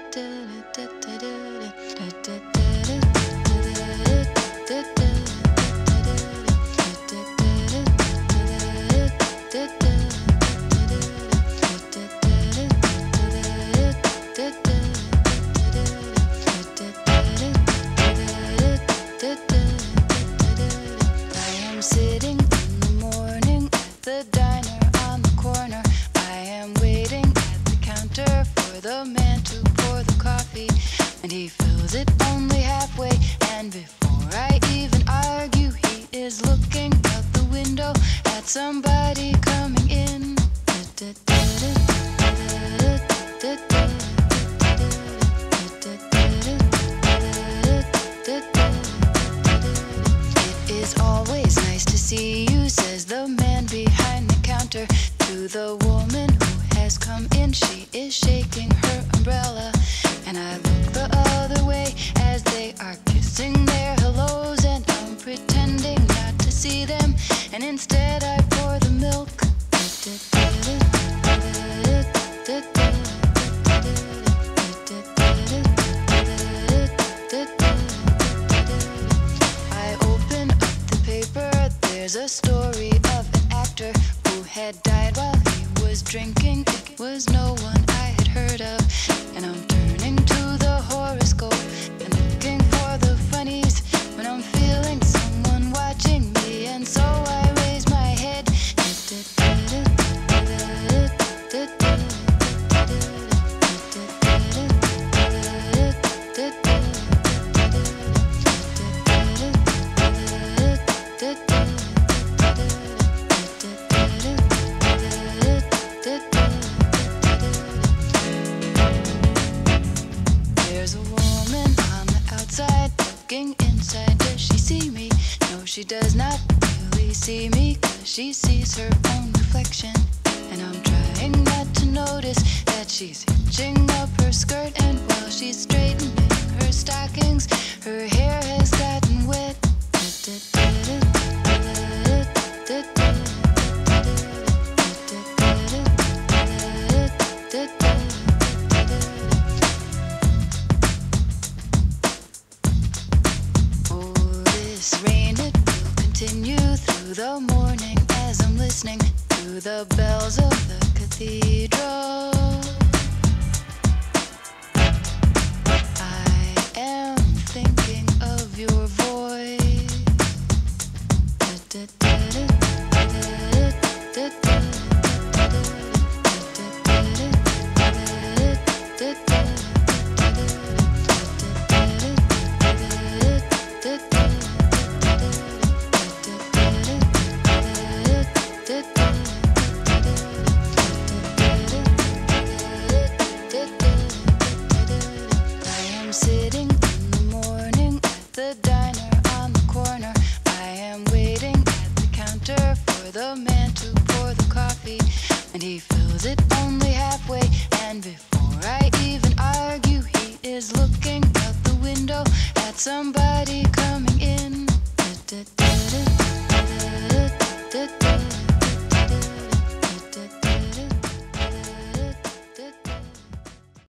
Sitting in the morning at the diner on the corner. I am waiting at the counter for the man to pour the coffee, and he fills it only halfway. And before I even argue, he is looking out the window at somebody coming in. It is always nice to see you, says the man behind the counter to the woman who has come in. She is shaking her umbrella, and I look the other way as they are kissing their hellos, and I'm pretending not to see them, and instead I pour the milk. I open up the paper. There's a story of an actor who had died while he was drinking. It was no one I had heard of, and I'm turning to the horoscope and looking for the funnies when I'm feeling someone watching me, and so I raise my head. There's a woman on the outside looking inside. Does she see me? No, she does not really see me, 'cause she sees her own reflection. And I'm trying not to notice that she's hitching up her skirt, and while she's straightening her stockings, her hair has gotten wet. Oh, this rain, it will continue through the morning as I'm listening to the bells of the cathedral. I am thinking of your voice. I am sitting in the morning at the diner on the corner. I am waiting at the counter for the man to pour the coffee, and he fills it only halfway. And before I even argue, he is looking out the window at somebody coming in.